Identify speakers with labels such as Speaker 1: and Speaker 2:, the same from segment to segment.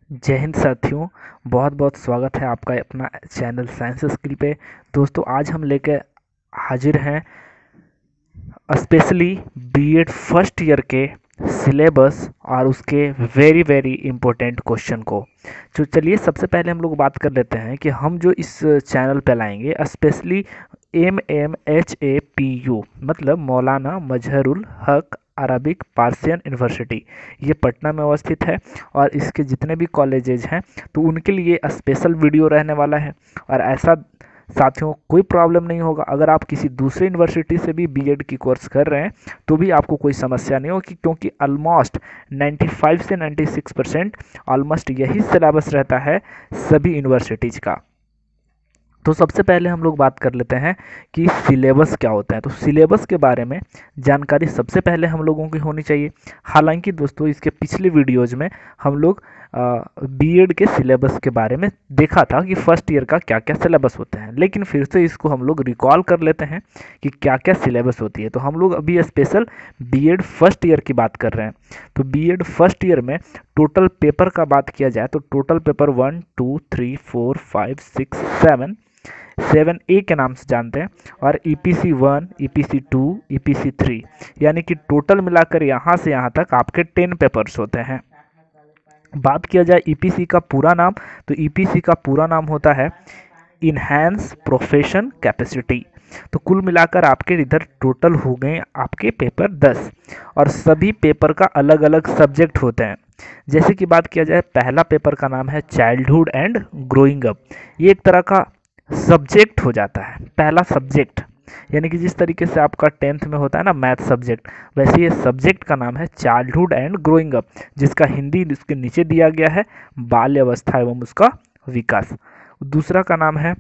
Speaker 1: जय हिंद साथियों। बहुत बहुत स्वागत है आपका अपना चैनल साइंस स्किल पे। दोस्तों आज हम लेके हाजिर हैं स्पेशली बीएड फर्स्ट ईयर के सिलेबस और उसके वेरी वेरी इम्पोर्टेंट क्वेश्चन को। तो चलिए सबसे पहले हम लोग बात कर लेते हैं कि हम जो इस चैनल पे लाएंगे स्पेशली MMHAPU मतलब मौलाना मजहरुल हक अरबिक पार्सियन यूनिवर्सिटी, ये पटना में अवस्थित है। और इसके जितने भी कॉलेजेज हैं तो उनके लिए स्पेशल वीडियो रहने वाला है। और ऐसा साथियों कोई प्रॉब्लम नहीं होगा, अगर आप किसी दूसरे यूनिवर्सिटी से भी बीएड की कोर्स कर रहे हैं तो भी आपको कोई समस्या नहीं होगी, क्योंकि ऑलमोस्ट 95 से 96% ऑलमोस्ट यही सिलेबस रहता है सभी यूनिवर्सिटीज़ का। तो सबसे पहले हम लोग बात कर लेते हैं कि सिलेबस क्या होता है। तो सिलेबस के बारे में जानकारी सबसे पहले हम लोगों की होनी चाहिए। हालांकि दोस्तों इसके पिछले वीडियोज में हम लोग बीएड के सिलेबस के बारे में देखा था कि फर्स्ट ईयर का क्या क्या सिलेबस होता है, लेकिन फिर से इसको हम लोग रिकॉल कर लेते हैं कि क्या क्या सिलेबस होती है। तो हम लोग अभी स्पेशल बीएड फर्स्ट ईयर की बात कर रहे हैं। तो बीएड फर्स्ट ईयर में टोटल पेपर का बात किया जाए तो टोटल पेपर 1 2 3 4 5 6 7 ए के नाम से जानते हैं। और EPC 1 EPC 2 EPC 3 यानी कि टोटल मिलाकर यहाँ से यहाँ तक आपके 10 पेपर्स होते हैं। बात किया जाए EPC का पूरा नाम, तो EPC का पूरा नाम होता है इन्हेंस प्रोफेशन कैपेसिटी। तो कुल मिलाकर आपके इधर टोटल हो गए आपके पेपर 10। और सभी पेपर का अलग अलग सब्जेक्ट होते हैं। जैसे कि बात किया जाए पहला पेपर का नाम है चाइल्डहुड एंड ग्रोइंग अप। ये एक तरह का सब्जेक्ट हो जाता है, पहला सब्जेक्ट। यानी कि जिस तरीके से आपका 10th में होता है ना मैथ सब्जेक्ट, वैसे ये सब्जेक्ट का नाम है चाइल्डहुड एंड ग्रोइंग अप, जिसका हिंदी इसके नीचे दिया गया है बाल्य अवस्था एवं उसका विकास। दूसरा का नाम है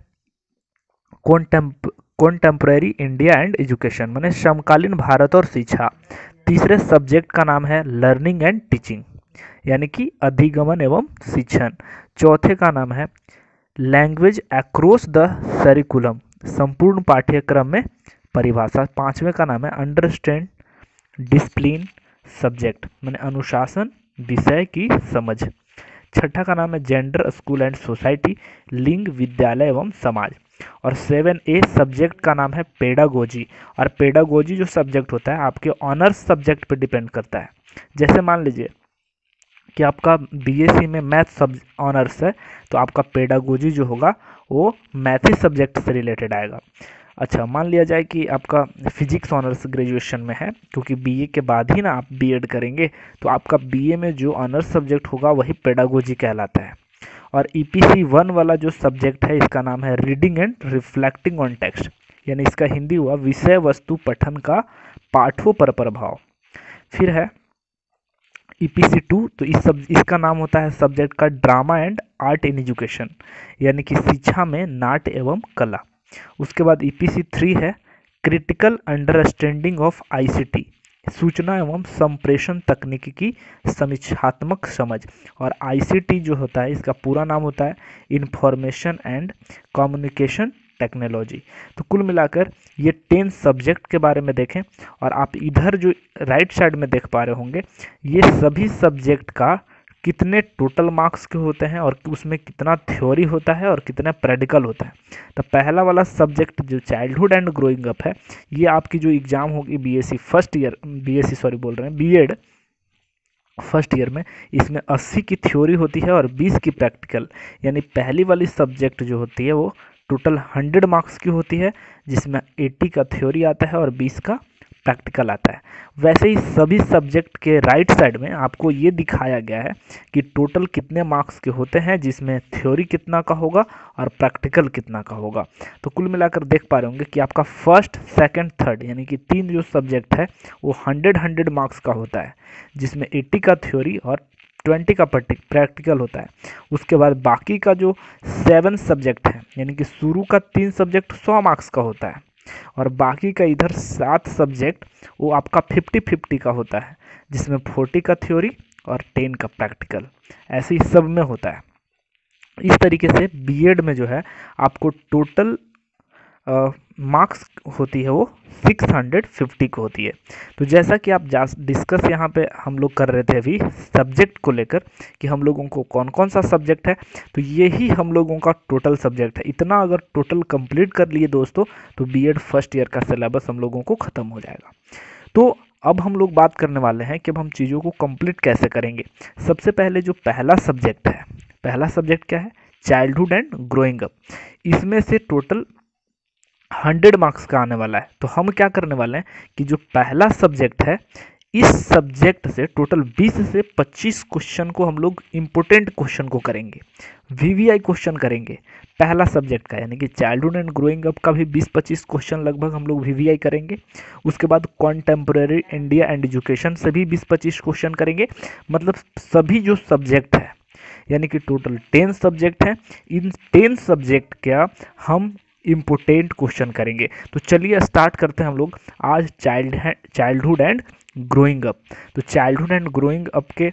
Speaker 1: कॉन्टेम्परेरी इंडिया एंड एजुकेशन, माने समकालीन भारत और शिक्षा। तीसरे सब्जेक्ट का नाम है लर्निंग एंड टीचिंग, यानी कि अधिगमन एवं शिक्षण। चौथे का नाम है लैंग्वेज अक्रॉस द सरिकुलम, संपूर्ण पाठ्यक्रम में परिभाषा। पांचवें का नाम है अंडरस्टैंड डिसिप्लिन सब्जेक्ट, माने अनुशासन विषय की समझ। छठा का नाम है जेंडर स्कूल एंड सोसाइटी, लिंग विद्यालय एवं समाज। और 7A सब्जेक्ट का नाम है पेडागोजी। और पेडागोजी जो सब्जेक्ट होता है आपके ऑनर्स सब्जेक्ट पे डिपेंड करता है। जैसे मान लीजिए कि आपका BSc में मैथ सब ऑनर्स है, तो आपका पेडागोजी जो होगा वो मैथ ही सब्जेक्ट से रिलेटेड आएगा। अच्छा, मान लिया जाए कि आपका फिजिक्स ऑनर्स ग्रेजुएशन में है, क्योंकि BA के बाद ही ना आप बीएड करेंगे, तो आपका BA में जो ऑनर्स सब्जेक्ट होगा वही पेडागोजी कहलाता है। और EPC 1 वाला जो सब्जेक्ट है इसका नाम है reading and reflecting on text, यानी इसका हिंदी हुआ विषय वस्तु पठन का पाठों पर प्रभाव। फिर है EPC 2, तो इसका नाम होता है सब्जेक्ट का drama and art in education, यानी कि शिक्षा में नाट्य एवं कला। उसके बाद EPC 3 है क्रिटिकल अंडरस्टैंडिंग ऑफ ICT, सूचना एवं संप्रेषण तकनीकी की समीक्षात्मक समझ। और ICT जो होता है इसका पूरा नाम होता है इंफॉर्मेशन एंड कम्युनिकेशन टेक्नोलॉजी। तो कुल मिलाकर ये 10 सब्जेक्ट के बारे में देखें। और आप इधर जो राइट साइड में देख पा रहे होंगे ये सभी सब्जेक्ट का कितने टोटल मार्क्स के होते हैं और उसमें कितना थ्योरी होता है और कितना प्रैक्टिकल होता है। तो पहला वाला सब्जेक्ट जो चाइल्डहुड एंड ग्रोइंग अप है, ये आपकी जो एग्जाम होगी BSc first year, BSc sorry बोल रहे हैं बीएड फर्स्ट ईयर में, इसमें 80 की थ्योरी होती है और 20 की प्रैक्टिकल। यानी पहली वाली सब्जेक्ट जो होती है वो टोटल 100 मार्क्स की होती है, जिसमें 80 का थ्योरी आता है और 20 का प्रैक्टिकल आता है। वैसे ही सभी सब्जेक्ट के राइट साइड में आपको ये दिखाया गया है कि टोटल कितने मार्क्स के होते हैं, जिसमें थ्योरी कितना का होगा और प्रैक्टिकल कितना का होगा। तो कुल मिलाकर देख पा रहे होंगे कि आपका फर्स्ट सेकंड थर्ड यानी कि 3 जो सब्जेक्ट है वो 100 मार्क्स का होता है, जिसमें 80 का थ्योरी और 20 का प्रैक्टिकल होता है। उसके बाद बाकी का जो 7 सब्जेक्ट है, यानी कि शुरू का 3 सब्जेक्ट 100 मार्क्स का होता है, और बाकी का इधर 7 सब्जेक्ट वो आपका 50-50 का होता है, जिसमें 40 का थ्योरी और 10 का प्रैक्टिकल। ऐसे ही सब में होता है। इस तरीके से बीएड में जो है आपको टोटल मार्क्स होती है वो 650 को होती है। तो जैसा कि आप डिस्कस यहाँ पे हम लोग कर रहे थे अभी सब्जेक्ट को लेकर कि हम लोगों को कौन कौन सा सब्जेक्ट है, तो यही हम लोगों का टोटल सब्जेक्ट है। इतना अगर टोटल कंप्लीट कर लिए दोस्तों तो बीएड फर्स्ट ईयर का सिलेबस हम लोगों को ख़त्म हो जाएगा। तो अब हम लोग बात करने वाले हैं कि अब हम चीज़ों को कंप्लीट कैसे करेंगे। सबसे पहले जो पहला सब्जेक्ट है, पहला सब्जेक्ट क्या है, चाइल्डहुड एंड ग्रोइंग अप। इसमें से टोटल 100 मार्क्स का आने वाला है। तो हम क्या करने वाले हैं कि जो पहला सब्जेक्ट है, इस सब्जेक्ट से टोटल 20 से 25 क्वेश्चन को हम लोग इम्पोर्टेंट क्वेश्चन को करेंगे, वीवीआई क्वेश्चन करेंगे पहला सब्जेक्ट का, यानी कि चाइल्डहुड एंड ग्रोइंग अप का भी 20-25 क्वेश्चन लगभग हम लोग वीवीआई करेंगे। उसके बाद कॉन्टेम्पररी इंडिया एंड एजुकेशन से भी 20-25 क्वेश्चन करेंगे। मतलब सभी जो सब्जेक्ट है, यानी कि टोटल 10 सब्जेक्ट हैं, इन 10 सब्जेक्ट का हम इम्पोर्टेंट क्वेश्चन करेंगे। तो चलिए स्टार्ट करते हैं हम लोग आज चाइल्डहुड एंड ग्रोइंग अप। तो चाइल्डहुड एंड ग्रोइंग अप के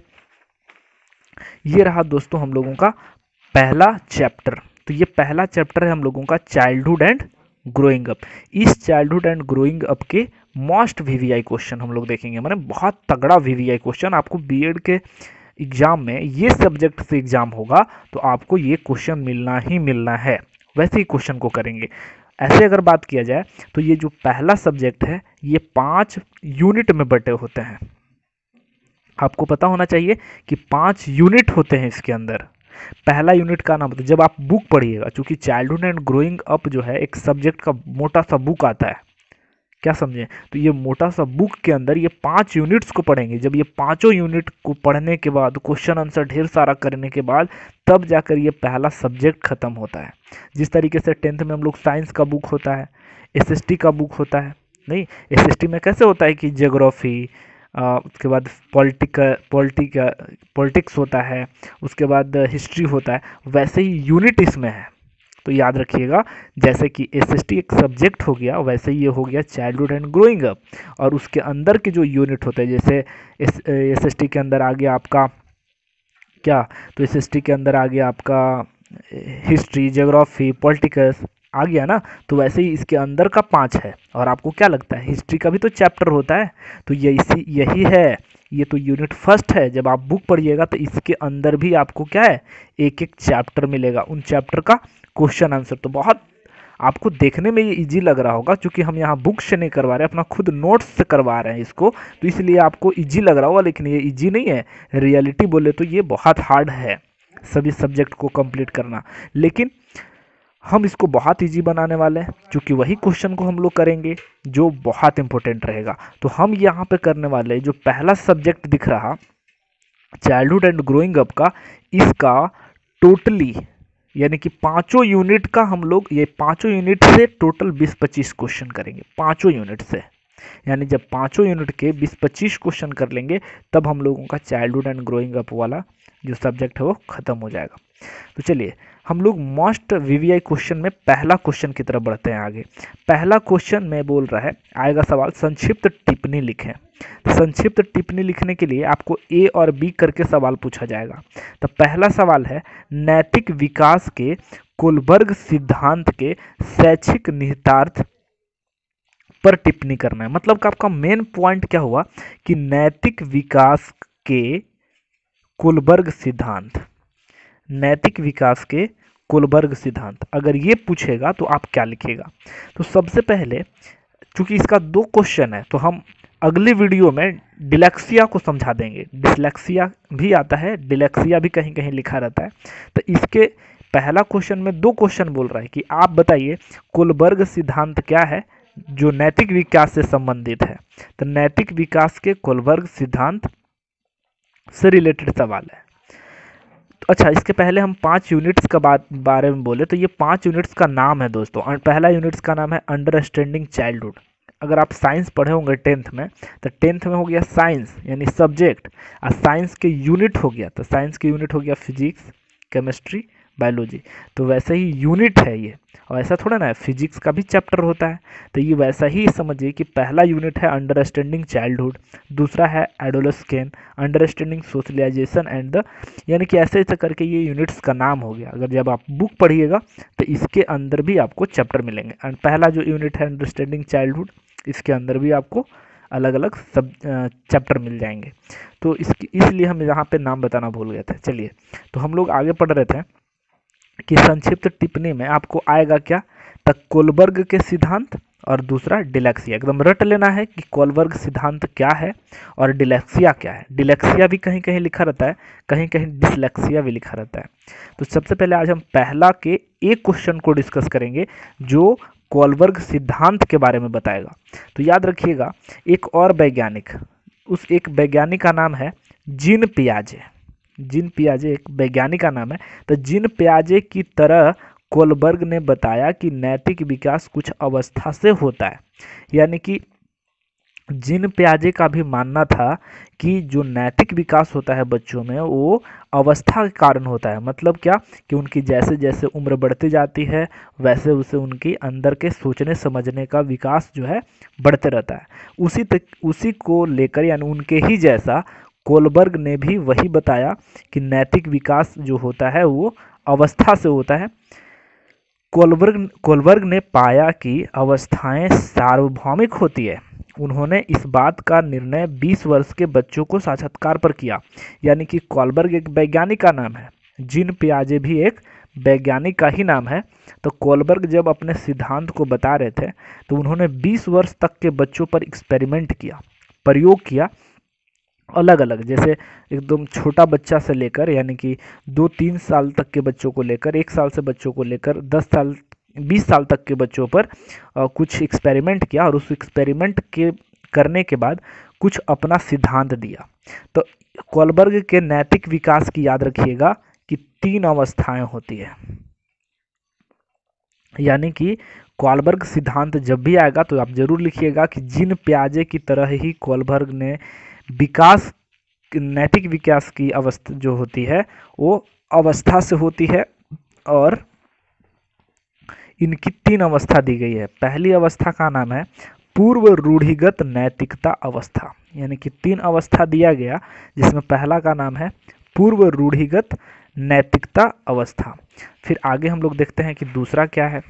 Speaker 1: ये रहा दोस्तों हम लोगों का पहला चैप्टर। तो ये पहला चैप्टर है हम लोगों का चाइल्डहुड एंड ग्रोइंग अप। इस चाइल्डहुड एंड ग्रोइंग अप के मोस्ट वीवीआई क्वेश्चन हम लोग देखेंगे, माने बहुत तगड़ा वीवीआई क्वेश्चन। आपको बीएड के एग्जाम में ये सब्जेक्ट से एग्जाम होगा तो आपको ये क्वेश्चन मिलना ही मिलना है, वैसे ही क्वेश्चन को करेंगे। ऐसे अगर बात किया जाए तो ये जो पहला सब्जेक्ट है ये 5 यूनिट में बटे होते हैं। आपको पता होना चाहिए कि 5 यूनिट होते हैं इसके अंदर। पहला यूनिट का नाम, तो जब आप बुक पढ़िएगा, चूंकि चाइल्डहुड एंड ग्रोइंग अप जो है एक सब्जेक्ट का मोटा सा बुक आता है, क्या समझे, तो ये मोटा सा बुक के अंदर ये 5 यूनिट्स को पढ़ेंगे। जब ये पांचों यूनिट को पढ़ने के बाद, क्वेश्चन आंसर ढेर सारा करने के बाद, तब जाकर ये पहला सब्जेक्ट खत्म होता है। जिस तरीके से 10th में हम लोग साइंस का बुक होता है, एसएसटी का बुक होता है, नहीं एसएसटी में कैसे होता है कि ज्योग्राफी, उसके बाद पॉलिटिक्स होता है, उसके बाद हिस्ट्री होता है, वैसे ही यूनिट इसमें है। तो याद रखिएगा, जैसे कि एसएसटी एक सब्जेक्ट हो गया, वैसे ही ये हो गया चाइल्डहुड एंड ग्रोइंग अप। और उसके अंदर के जो यूनिट होते हैं, जैसे एसएसटी के अंदर आ गया आपका क्या, तो एसएसटी के अंदर आ गया आपका हिस्ट्री, ज्योग्राफी, पॉलिटिक्स आ गया ना। तो वैसे ही इसके अंदर का 5 है। और आपको क्या लगता है, हिस्ट्री का भी तो चैप्टर होता है, तो यही है, ये तो यूनिट फर्स्ट है। जब आप बुक पढ़िएगा तो इसके अंदर भी आपको क्या है, एक एक चैप्टर मिलेगा, उन चैप्टर का क्वेश्चन आंसर। तो बहुत आपको देखने में ये इजी लग रहा होगा, क्योंकि हम यहाँ बुक से नहीं करवा रहे हैं, अपना खुद नोट्स से करवा रहे हैं इसको, तो इसलिए आपको इजी लग रहा होगा, लेकिन ये इजी नहीं है। रियलिटी बोले तो ये बहुत हार्ड है सभी सब्जेक्ट को कंप्लीट करना, लेकिन हम इसको बहुत इजी बनाने वाले हैं, क्योंकि वही क्वेश्चन को हम लोग करेंगे जो बहुत इंपॉर्टेंट रहेगा। तो हम यहाँ पे करने वाले जो पहला सब्जेक्ट दिख रहा चाइल्डहुड एंड ग्रोइंग अप का, इसका टोटली यानी कि 5 यूनिट का हम लोग, ये 5 यूनिट से टोटल 20-25 क्वेश्चन करेंगे, 5 यूनिट से। यानी जब 5 यूनिट के 20-25 क्वेश्चन कर लेंगे, तब हम लोगों का चाइल्डहुड एंड ग्रोइंग अप वाला जो सब्जेक्ट है वो खत्म हो जाएगा। तो चलिए हम लोग मोस्ट वीवीआई क्वेश्चन में पहला क्वेश्चन की तरफ बढ़ते हैं आगे। पहला क्वेश्चन में बोल रहा है, आएगा सवाल, संक्षिप्त टिप्पणी लिखें। संक्षिप्त टिप्पणी लिखने के लिए आपको ए और बी करके सवाल पूछा जाएगा। तो पहला सवाल है, नैतिक विकास के कोलबर्ग सिद्धांत के शैक्षिक निहितार्थ पर टिप्पणी करना है। मतलब कि आपका मेन पॉइंट क्या हुआ कि नैतिक विकास के कोलबर्ग सिद्धांत, नैतिक विकास के कोलबर्ग सिद्धांत, अगर ये पूछेगा तो आप क्या लिखेगा। तो सबसे पहले, चूंकि इसका 2 क्वेश्चन है, तो हम अगले वीडियो में डिलेक्सिया को समझा देंगे। डिसलेक्सिया भी आता है, डिलेक्सिया भी कहीं कहीं लिखा रहता है। तो इसके पहला क्वेश्चन में 2 क्वेश्चन बोल रहा है कि आप बताइए कोलबर्ग सिद्धांत क्या है जो नैतिक विकास से संबंधित है। तो नैतिक विकास के कोलबर्ग सिद्धांत से रिलेटेड सवाल है। तो अच्छा, इसके पहले हम 5 यूनिट्स का बारे में बोले, तो ये 5 यूनिट्स का नाम है दोस्तों। पहला यूनिट्स का नाम है अंडरस्टैंडिंग चाइल्डहुड। अगर आप साइंस पढ़े होंगे 10th में, तो 10th में हो गया साइंस यानी सब्जेक्ट, और साइंस के यूनिट हो गया, तो साइंस के यूनिट हो गया फिजिक्स, केमिस्ट्री, बायोलॉजी। तो वैसे ही यूनिट है ये, और ऐसा थोड़ा ना है, फिजिक्स का भी चैप्टर होता है। तो ये वैसा ही समझिए कि पहला यूनिट है अंडरस्टैंडिंग चाइल्डहुड, दूसरा है adolescence, understanding socialization and the, यानी कि ऐसे ऐसे करके ये यूनिट्स का नाम हो गया। अगर जब आप बुक पढ़िएगा तो इसके अंदर भी आपको चैप्टर मिलेंगे। एंड पहला जो यूनिट है अंडरस्टैंडिंग चाइल्डहुड, इसके अंदर भी आपको अलग अलग सब चैप्टर मिल जाएंगे। तो इसलिए हम यहाँ पे नाम बताना भूल गए थे। चलिए, तो हम लोग आगे पढ़ रहे थे कि संक्षिप्त टिप्पणी में आपको आएगा क्या, तक कोलबर्ग के सिद्धांत और दूसरा डिलेक्सिया। एकदम रट लेना है कि कोलबर्ग सिद्धांत क्या है और डिलेक्सिया क्या है। डिलेक्सिया भी कहीं कहीं लिखा रहता है, कहीं कहीं डिसलेक्सिया भी लिखा रहता है। तो सबसे पहले आज हम पहला के एक क्वेश्चन को डिस्कस करेंगे जो कोलबर्ग सिद्धांत के बारे में बताएगा। तो याद रखिएगा, एक और वैज्ञानिक, उस एक वैज्ञानिक का नाम है जीन पियाजे। जीन पियाजे एक वैज्ञानिक का नाम है। तो जीन पियाजे की तरह कोलबर्ग ने बताया कि नैतिक विकास कुछ अवस्था से होता है। यानी कि जीन पियाजे का भी मानना था कि जो नैतिक विकास होता है बच्चों में वो अवस्था के कारण होता है। मतलब क्या, कि उनकी जैसे जैसे उम्र बढ़ती जाती है वैसे वैसे उनकी अंदर के सोचने समझने का विकास जो है बढ़ते रहता है। उसी को लेकर, यानी उनके ही जैसा कोलबर्ग ने भी वही बताया कि नैतिक विकास जो होता है वो अवस्था से होता है। कोलबर्ग ने पाया कि अवस्थाएं सार्वभौमिक होती है। उन्होंने इस बात का निर्णय 20 वर्ष के बच्चों को साक्षात्कार पर किया। यानी कि कोलबर्ग एक वैज्ञानिक का नाम है, जीन पियाजे भी एक वैज्ञानिक का ही नाम है। तो कोलबर्ग जब अपने सिद्धांत को बता रहे थे तो उन्होंने 20 वर्ष तक के बच्चों पर एक्सपेरिमेंट किया, प्रयोग किया, अलग अलग, जैसे एकदम छोटा बच्चा से लेकर, यानी कि 2-3 साल तक के बच्चों को लेकर, 1 साल से बच्चों को लेकर 10 साल 20 साल तक के बच्चों पर कुछ एक्सपेरिमेंट किया, और उस एक्सपेरिमेंट के करने के बाद कुछ अपना सिद्धांत दिया। तो कोलबर्ग के नैतिक विकास की याद रखिएगा कि 3 अवस्थाएं होती है। यानी कि कोलबर्ग सिद्धांत जब भी आएगा तो आप जरूर लिखिएगा कि जीन पियाजे की तरह ही कोलबर्ग ने विकास, नैतिक विकास की अवस्था जो होती है वो अवस्था से होती है, और इनकी 3 अवस्था दी गई है। पहली अवस्था का नाम है पूर्व रूढ़िगत नैतिकता अवस्था। यानी कि 3 अवस्था दिया गया, जिसमें पहला का नाम है पूर्व रूढ़िगत नैतिकता अवस्था। फिर आगे हम लोग देखते हैं कि दूसरा क्या है।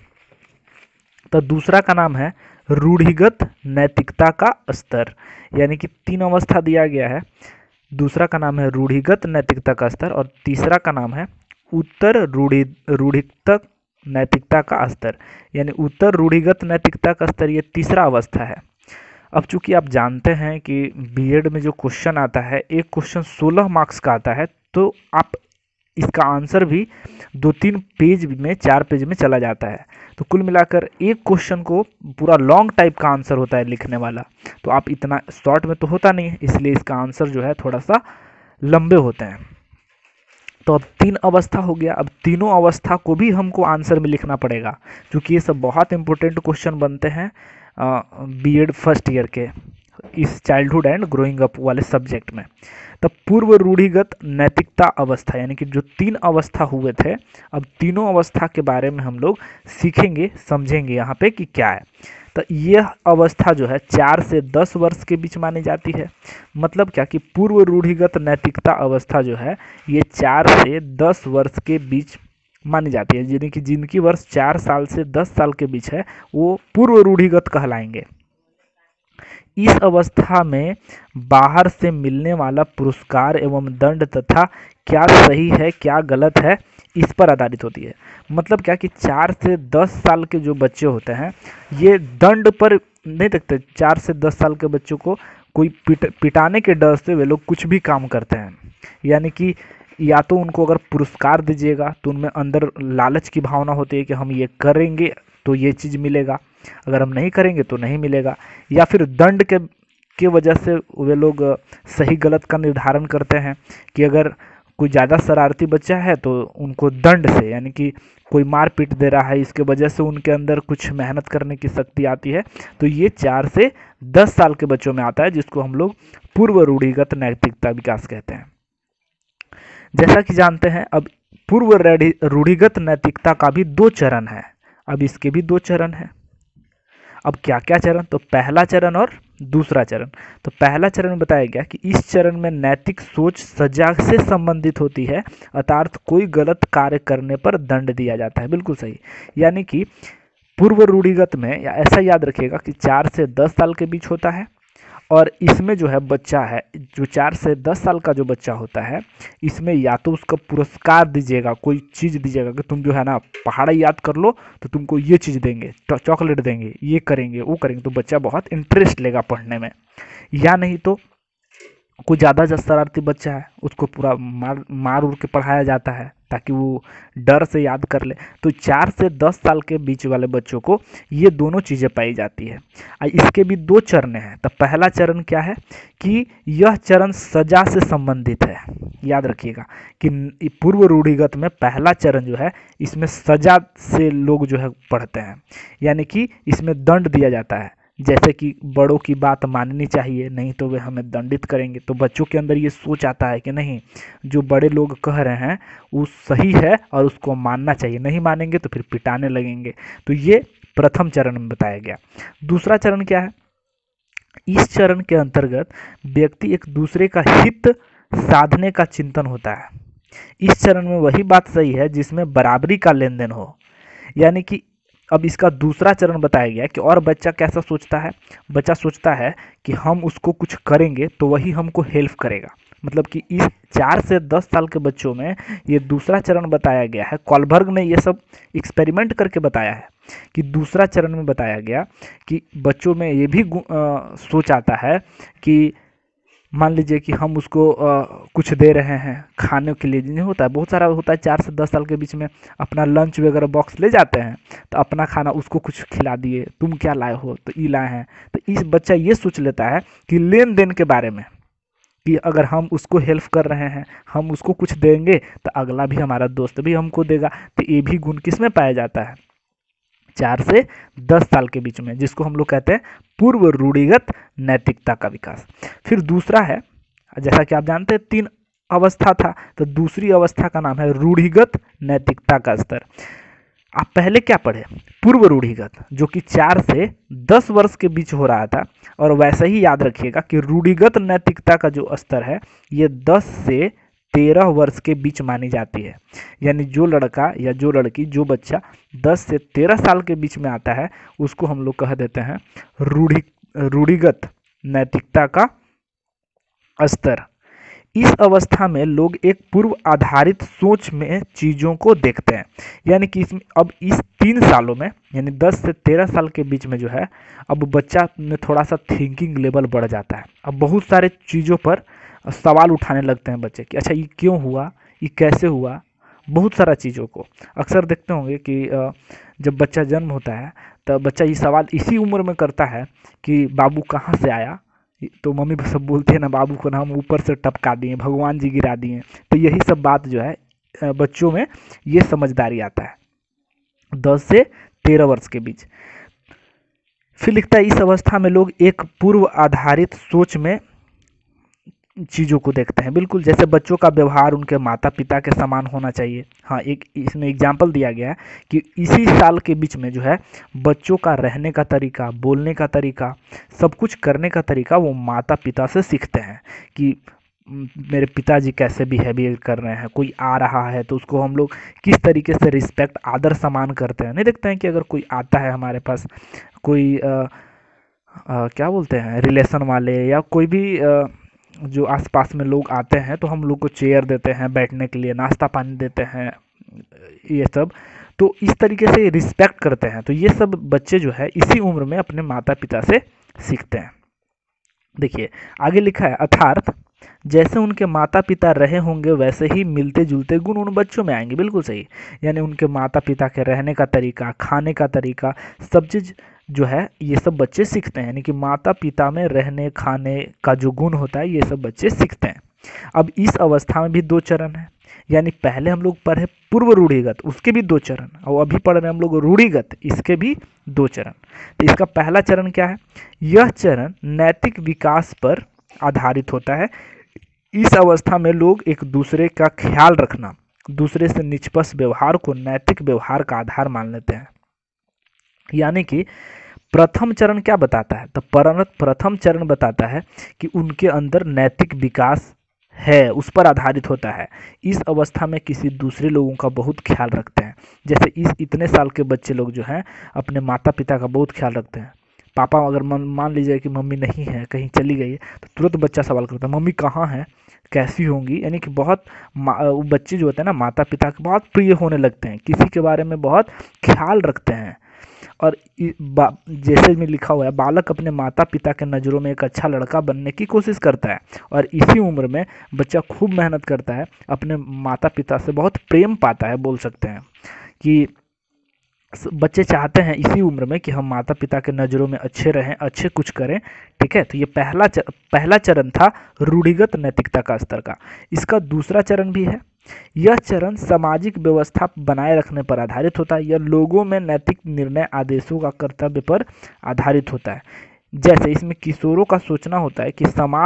Speaker 1: तो दूसरा का नाम है रूढ़िगत नैतिकता का स्तर। यानी कि 3 अवस्था दिया गया है, दूसरा का नाम है रूढ़िगत नैतिकता का स्तर, और तीसरा का नाम है उत्तर रूढ़िगत नैतिकता का स्तर। यानी उत्तर रूढ़िगत नैतिकता का स्तर ये तीसरा अवस्था है। अब चूंकि आप जानते हैं कि बीएड में जो क्वेश्चन आता है, एक क्वेश्चन 16 मार्क्स का आता है, तो आप इसका आंसर भी 2-3 पेज में, 4 पेज में चला जाता है। तो कुल मिलाकर एक क्वेश्चन को पूरा लॉन्ग टाइप का आंसर होता है लिखने वाला, तो आप इतना शॉर्ट में तो होता नहीं है, इसलिए इसका आंसर जो है थोड़ा सा लंबे होते हैं। तो अब 3 अवस्था हो गया। अब तीनों अवस्था को भी हमको आंसर में लिखना पड़ेगा, क्योंकि ये सब बहुत इंपॉर्टेंट क्वेश्चन बनते हैं बीएड फर्स्ट ईयर के इस चाइल्डहुड एंड ग्रोइंग अप वाले सब्जेक्ट में। तब पूर्व रूढ़िगत नैतिकता अवस्था, यानी कि जो 3 अवस्था हुए थे, अब तीनों अवस्था के बारे में हम लोग सीखेंगे, समझेंगे यहाँ पे कि क्या है। तो यह अवस्था जो है 4 से 10 वर्ष के बीच मानी जाती है। मतलब क्या, कि पूर्व रूढ़िगत नैतिकता अवस्था जो है ये 4 से 10 वर्ष के बीच मानी जाती है। यानी कि जिनकी वर्ष 4 साल से 10 साल के बीच है वो पूर्व रूढ़िगत कहलाएंगे। इस अवस्था में बाहर से मिलने वाला पुरस्कार एवं दंड तथा क्या सही है क्या गलत है इस पर आधारित होती है। मतलब क्या, कि 4 से 10 साल के जो बच्चे होते हैं ये दंड पर नहीं देखते। 4 से 10 साल के बच्चों को कोई पिटाने के डर से वे लोग कुछ भी काम करते हैं। यानी कि या तो उनको अगर पुरस्कार दीजिएगा तो उनमें अंदर लालच की भावना होती है कि हम ये करेंगे तो ये चीज़ मिलेगा, अगर हम नहीं करेंगे तो नहीं मिलेगा। या फिर दंड के वजह से वे लोग सही गलत का निर्धारण करते हैं कि अगर कोई ज़्यादा शरारती बच्चा है तो उनको दंड से, यानी कि कोई मार पीट दे रहा है, इसके वजह से उनके अंदर कुछ मेहनत करने की शक्ति आती है। तो ये 4 से 10 साल के बच्चों में आता है, जिसको हम लोग पूर्व रूढ़िगत नैतिकता विकास कहते हैं। जैसा कि जानते हैं, अब पूर्व रूढ़िगत नैतिकता का भी 2 चरण है। अब इसके भी 2 चरण हैं। अब क्या क्या चरण, तो पहला चरण और दूसरा चरण। तो पहला चरण बताया गया कि इस चरण में नैतिक सोच सजा से संबंधित होती है, अर्थात कोई गलत कार्य करने पर दंड दिया जाता है। बिल्कुल सही। यानी कि पूर्व रूढ़िगत में, या ऐसा याद रखिएगा कि 4 से 10 साल के बीच होता है, और इसमें जो है बच्चा है, जो 4 से 10 साल का जो बच्चा होता है, इसमें या तो उसका पुरस्कार दीजिएगा, कोई चीज़ दीजिएगा कि तुम जो है ना पहाड़ा याद कर लो तो तुमको ये चीज़ देंगे, चॉकलेट देंगे, ये करेंगे, वो करेंगे, तो बच्चा बहुत इंटरेस्ट लेगा पढ़ने में। या नहीं तो कोई ज़्यादा जो शरारती बच्चा है उसको पूरा मार उड़ के पढ़ाया जाता है ताकि वो डर से याद कर ले। तो 4 से 10 साल के बीच वाले बच्चों को ये दोनों चीज़ें पाई जाती है। इसके भी 2 चरण हैं। तो पहला चरण क्या है कि यह चरण सजा से संबंधित है। याद रखिएगा कि पूर्व रूढ़िगत में पहला चरण जो है, इसमें सजा से लोग जो है पढ़ते हैं, यानी कि इसमें दंड दिया जाता है। जैसे कि बड़ों की बात माननी चाहिए, नहीं तो वे हमें दंडित करेंगे। तो बच्चों के अंदर ये सोच आता है कि नहीं, जो बड़े लोग कह रहे हैं वो सही है और उसको मानना चाहिए, नहीं मानेंगे तो फिर पिटाने लगेंगे। तो ये प्रथम चरण में बताया गया। दूसरा चरण क्या है, इस चरण के अंतर्गत व्यक्ति एक दूसरे का हित साधने का चिंतन होता है। इस चरण में वही बात सही है जिसमें बराबरी का लेन देन हो। यानी कि अब इसका दूसरा चरण बताया गया कि और बच्चा कैसा सोचता है, बच्चा सोचता है कि हम उसको कुछ करेंगे तो वही हमको हेल्प करेगा। मतलब कि इस 4 से 10 साल के बच्चों में ये दूसरा चरण बताया गया है। कॉलबर्ग ने ये सब एक्सपेरिमेंट करके बताया है कि दूसरा चरण में बताया गया कि बच्चों में ये भी सोच आता है कि मान लीजिए कि हम उसको कुछ दे रहे हैं खाने के लिए, नहीं होता है, बहुत सारा होता है 4 से 10 साल के बीच में अपना लंच वगैरह बॉक्स ले जाते हैं, तो अपना खाना उसको कुछ खिला दिए, तुम क्या लाए हो, तो ये लाए हैं। तो इस बच्चा ये सोच लेता है कि लेन देन के बारे में, कि अगर हम उसको हेल्प कर रहे हैं, हम उसको कुछ देंगे तो अगला भी, हमारा दोस्त भी हमको देगा। तो ये भी गुण किस में पाया जाता है, 4 से 10 साल के बीच में, जिसको हम लोग कहते हैं पूर्व रूढ़िगत नैतिकता का विकास। फिर दूसरा है, जैसा कि आप जानते हैं 3 अवस्था था, तो दूसरी अवस्था का नाम है रूढ़िगत नैतिकता का स्तर। आप पहले क्या पढ़े, पूर्व रूढ़िगत, जो कि 4 से 10 वर्ष के बीच हो रहा था। और वैसे ही याद रखिएगा कि रूढ़िगत नैतिकता का जो स्तर है ये 10 से 13 वर्ष के बीच मानी जाती है। यानी जो लड़का या जो लड़की, जो बच्चा 10 से 13 साल के बीच में आता है, उसको हम लोग कह देते हैं रूढ़िगत नैतिकता का स्तर। इस अवस्था में लोग एक पूर्व आधारित सोच में चीज़ों को देखते हैं। यानी कि इसमें अब इस 3 सालों में, यानी 10 से 13 साल के बीच में जो है, अब बच्चा में थोड़ा सा थिंकिंग लेवल बढ़ जाता है। अब बहुत सारे चीज़ों पर सवाल उठाने लगते हैं बच्चे कि अच्छा ये क्यों हुआ, ये कैसे हुआ, बहुत सारा चीज़ों को। अक्सर देखते होंगे कि जब बच्चा जन्म होता है तब बच्चा ये सवाल इसी उम्र में करता है कि बाबू कहाँ से आया, तो मम्मी सब बोलते हैं ना, बाबू को ना हम ऊपर से टपका दिए, भगवान जी गिरा दिए। तो यही सब बात जो है बच्चों में ये समझदारी आता है 10 से 13 वर्ष के बीच। फिर लिखता है इस अवस्था में लोग एक पूर्व आधारित सोच में चीज़ों को देखते हैं। बिल्कुल, जैसे बच्चों का व्यवहार उनके माता पिता के समान होना चाहिए। हाँ, एक इसमें एग्जाम्पल दिया गया है कि इसी साल के बीच में जो है बच्चों का रहने का तरीका, बोलने का तरीका, सब कुछ करने का तरीका वो माता पिता से सीखते हैं कि मेरे पिताजी कैसे बिहेवियर कर रहे हैं, कोई आ रहा है तो उसको हम लोग किस तरीके से रिस्पेक्ट, आदर सम्मान करते हैं। नहीं देखते हैं कि अगर कोई आता है हमारे पास, कोई क्या बोलते हैं रिलेशन वाले या कोई भी जो आसपास में लोग आते हैं, तो हम लोग को चेयर देते हैं बैठने के लिए, नाश्ता पानी देते हैं, ये सब। तो इस तरीके से रिस्पेक्ट करते हैं। तो ये सब बच्चे जो है इसी उम्र में अपने माता पिता से सीखते हैं। देखिए आगे लिखा है, अर्थात जैसे उनके माता पिता रहे होंगे वैसे ही मिलते जुलते गुण उन बच्चों में आएंगे। बिल्कुल सही। यानी उनके माता पिता के रहने का तरीका, खाने का तरीका, सब चीज़ जो है ये सब बच्चे सीखते हैं। यानी कि माता पिता में रहने खाने का जो गुण होता है ये सब बच्चे सीखते हैं। अब इस अवस्था में भी 2 चरण है। यानी पहले हम लोग पढ़े पूर्व रूढ़िगत, उसके भी 2 चरण, और अभी पढ़ रहे हैं हम लोग रूढ़िगत, इसके भी 2 चरण। तो इसका पहला चरण क्या है, यह चरण नैतिक विकास पर आधारित होता है। इस अवस्था में लोग एक दूसरे का ख्याल रखना, दूसरे से निष्पक्ष व्यवहार को नैतिक व्यवहार का आधार मान लेते हैं। यानी कि प्रथम चरण क्या बताता है? तो प्रथम चरण बताता है कि उनके अंदर नैतिक विकास है, उस पर आधारित होता है। इस अवस्था में किसी दूसरे लोगों का बहुत ख्याल रखते हैं। जैसे इतने साल के बच्चे लोग जो हैं अपने माता पिता का बहुत ख्याल रखते हैं। पापा अगर मान लीजिए कि मम्मी नहीं है, कहीं चली गई है, तो तुरंत बच्चा सवाल करता है मम्मी कहाँ है, कैसी होंगी। यानी कि बहुत वो बच्चे जो होते हैं ना माता पिता के बहुत प्रिय होने लगते हैं, किसी के बारे में बहुत ख्याल रखते हैं। और जैसे में लिखा हुआ है, बालक अपने माता पिता के नज़रों में एक अच्छा लड़का बनने की कोशिश करता है, और इसी उम्र में बच्चा खूब मेहनत करता है, अपने माता पिता से बहुत प्रेम पाता है। बोल सकते हैं कि बच्चे चाहते हैं इसी उम्र में कि हम माता पिता के नज़रों में अच्छे रहें, अच्छे कुछ करें। ठीक है, तो ये पहला चरण था रूढ़िगत नैतिकता का स्तर का। इसका दूसरा चरण भी है। यह चरण सामाजिक व्यवस्था बनाए रखने पर आधारित होता है। यह लोगों में नैतिक निर्णय आदेशों का कर्तव्य पर आधारित होता है। जैसे इसमें किशोरों का सोचना होता है कि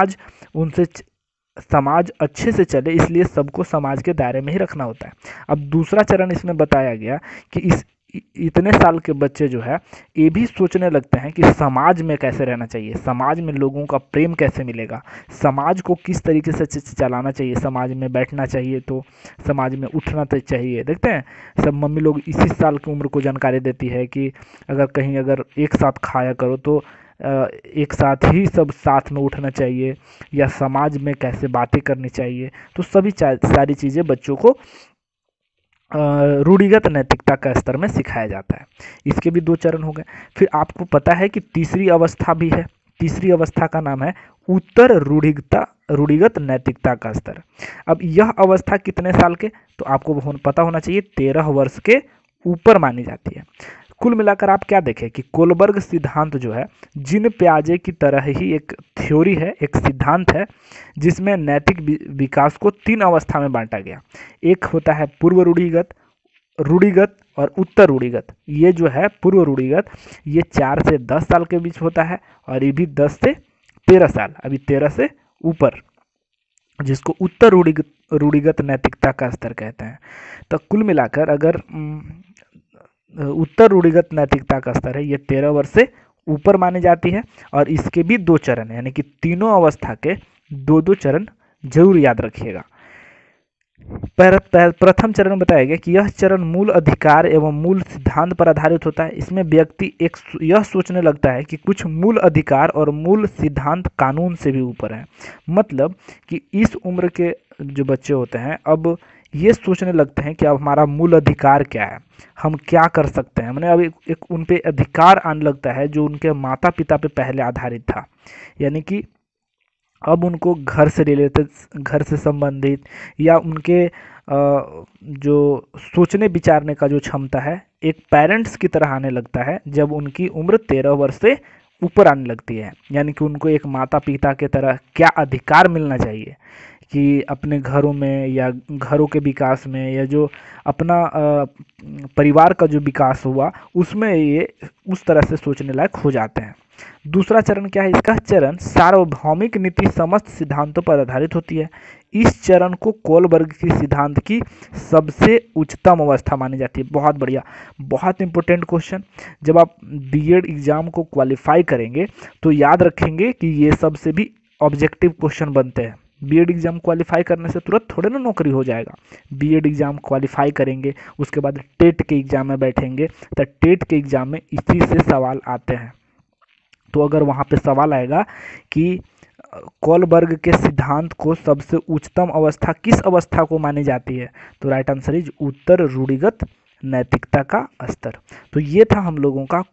Speaker 1: समाज अच्छे से चले, इसलिए सबको समाज के दायरे में ही रखना होता है। अब दूसरा चरण इसमें बताया गया कि इतने साल के बच्चे जो है ये भी सोचने लगते हैं कि समाज में कैसे रहना चाहिए, समाज में लोगों का प्रेम कैसे मिलेगा, समाज को किस तरीके से चलाना चाहिए, समाज में बैठना चाहिए तो समाज में उठना तो चाहिए। देखते हैं सब मम्मी लोग इसी साल की उम्र को जानकारी देती है कि अगर एक साथ खाया करो तो एक साथ ही सब साथ में उठना चाहिए, या समाज में कैसे बातें करनी चाहिए। तो सभी सारी चीज़ें बच्चों को रूढ़िगत नैतिकता का स्तर में सिखाया जाता है। इसके भी दो चरण हो गए। फिर आपको पता है कि तीसरी अवस्था भी है। तीसरी अवस्था का नाम है उत्तर रूढ़िगत नैतिकता का स्तर। अब यह अवस्था कितने साल के, तो आपको पता होना चाहिए 13 वर्ष के ऊपर मानी जाती है। कुल मिलाकर आप क्या देखें कि कोलबर्ग सिद्धांत जो है जिन प्याजे की तरह ही एक थ्योरी है, एक सिद्धांत है, जिसमें नैतिक विकास को 3 अवस्था में बांटा गया। एक होता है पूर्व रूढ़िगत, रूढ़िगत और उत्तर रूढ़िगत। ये जो है पूर्व रूढ़िगत, ये 4 से 10 साल के बीच होता है, और ये भी 10 से 13 साल, अभी 13 से ऊपर, जिसको उत्तर रूढ़िगत नैतिकता का स्तर कहते हैं। तो कुल मिलाकर अगर उत्तर रूढ़िगत नैतिकता का स्तर है, ये 13 वर्ष से ऊपर मानी जाती है, और इसके भी 2 चरण है, यानी कि तीनों अवस्था के 2-2 चरण जरूर याद रखिएगा। प्रथम चरण बताया गया कि यह चरण मूल अधिकार एवं मूल सिद्धांत पर आधारित होता है। इसमें व्यक्ति यह सोचने लगता है कि कुछ मूल अधिकार और मूल सिद्धांत कानून से भी ऊपर है। मतलब कि इस उम्र के जो बच्चे होते हैं अब ये सोचने लगते हैं कि अब हमारा मूल अधिकार क्या है, हम क्या कर सकते हैं। मैंने अभी एक उन पे अधिकार आने लगता है जो उनके माता पिता पे पहले आधारित था। यानी कि अब उनको घर से रिलेटेड, घर से संबंधित, या उनके जो सोचने विचारने का जो क्षमता है एक पेरेंट्स की तरह आने लगता है जब उनकी उम्र 13 वर्ष से ऊपर आने लगती है। यानी कि उनको एक माता पिता के तरह क्या अधिकार मिलना चाहिए कि अपने घरों में या घरों के विकास में, या जो अपना परिवार का जो विकास हुआ उसमें ये उस तरह से सोचने लायक हो जाते हैं। दूसरा चरण क्या है इसका? चरण सार्वभौमिक नीति समस्त सिद्धांतों पर आधारित होती है। इस चरण को कोलबर्ग की सिद्धांत की सबसे उच्चतम अवस्था मानी जाती है। बहुत बढ़िया, बहुत इंपॉर्टेंट क्वेश्चन। जब आप बीएड एग्जाम को क्वालिफाई करेंगे तो याद रखेंगे कि ये सबसे भी ऑब्जेक्टिव क्वेश्चन बनते हैं। बीएड एग्जाम क्वालिफाई करने से तुरंत थोड़े ना नौकरी हो जाएगा। बीएड एग्जाम क्वालिफाई करेंगे, उसके बाद टेट के एग्जाम में बैठेंगे, तो टेट के एग्जाम में इसी से सवाल आते हैं। तो अगर वहाँ पे सवाल आएगा कि कोलबर्ग के सिद्धांत को सबसे उच्चतम अवस्था किस अवस्था को मानी जाती है, तो राइट आंसर इज उत्तर रूढ़िगत नैतिकता का स्तर। तो ये था हम लोगों का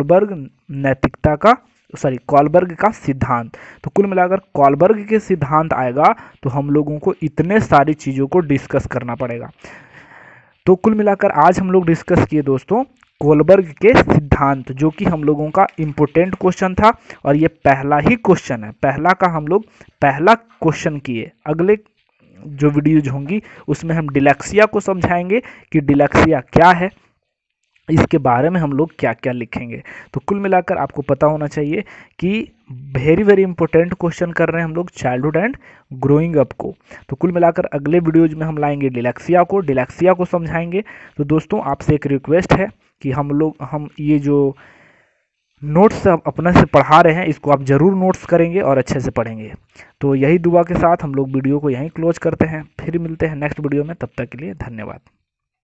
Speaker 1: कोलबर्ग का सिद्धांत। तो कुल मिलाकर कोलबर्ग के सिद्धांत आएगा तो हम लोगों को इतने सारी चीज़ों को डिस्कस करना पड़ेगा। तो कुल मिलाकर आज हम लोग डिस्कस किए दोस्तों कोलबर्ग के सिद्धांत, जो कि हम लोगों का इम्पोर्टेंट क्वेश्चन था, और ये पहला ही क्वेश्चन है। हम लोग पहला क्वेश्चन किए। अगले जो वीडियोज होंगी उसमें हम डिलेक्सिया को समझाएंगे कि डिलेक्सिया क्या है, इसके बारे में हम लोग क्या क्या लिखेंगे। तो कुल मिलाकर आपको पता होना चाहिए कि वेरी वेरी इंपॉर्टेंट क्वेश्चन कर रहे हैं हम लोग चाइल्डहुड एंड ग्रोइंग अप को। तो कुल मिलाकर अगले वीडियोज में हम लाएंगे डिलेक्सिया को समझाएंगे। तो दोस्तों आपसे एक रिक्वेस्ट है कि हम ये जो नोट्स अपने से पढ़ा रहे हैं इसको आप ज़रूर नोट्स करेंगे और अच्छे से पढ़ेंगे। तो यही दुआ के साथ हम लोग वीडियो को यहीं क्लोज करते हैं, फिर मिलते हैं नेक्स्ट वीडियो में, तब तक के लिए धन्यवाद।